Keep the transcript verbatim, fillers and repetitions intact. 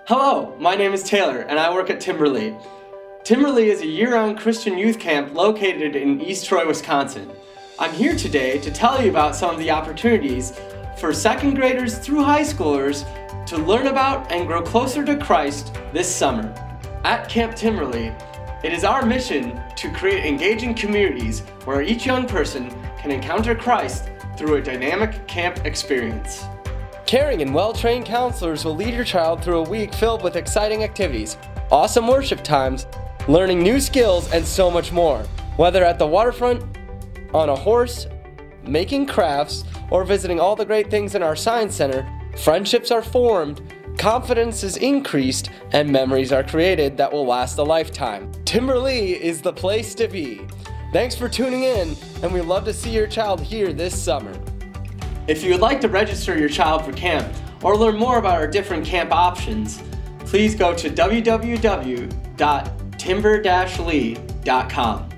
Hello, my name is Taylor and I work at Timberlea. Timberlea is a year-round Christian youth camp located in East Troy, Wisconsin. I'm here today to tell you about some of the opportunities for second graders through high schoolers to learn about and grow closer to Christ this summer. At Camp Timberlea, it is our mission to create engaging communities where each young person can encounter Christ through a dynamic camp experience. Caring and well-trained counselors will lead your child through a week filled with exciting activities, awesome worship times, learning new skills, and so much more. Whether at the waterfront, on a horse, making crafts, or visiting all the great things in our science center, friendships are formed, confidence is increased, and memories are created that will last a lifetime. Timberlea is the place to be. Thanks for tuning in, and we'd love to see your child here this summer. If you would like to register your child for camp or learn more about our different camp options, please go to w w w dot timber dash lea dot com.